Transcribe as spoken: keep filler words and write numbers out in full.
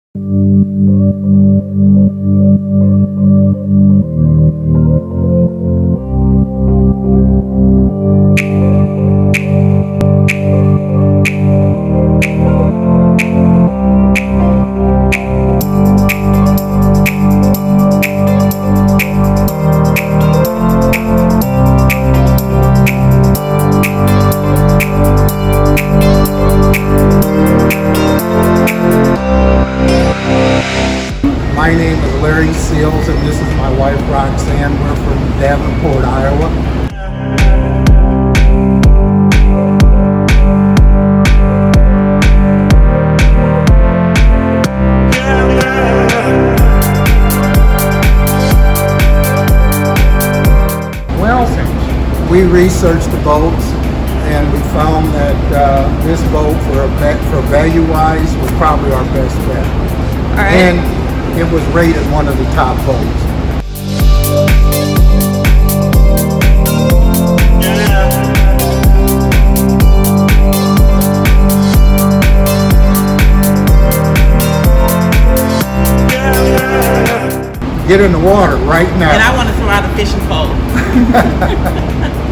My name is Larry Seals, and this is my wife Roxanne. We're from Davenport, Iowa. Well, we researched the boats, and we found that uh, this boat, for, a for value-wise, was probably our best bet. All right. And it was rated one of the top boats. Get in the water right now. And I want to throw out a fishing pole.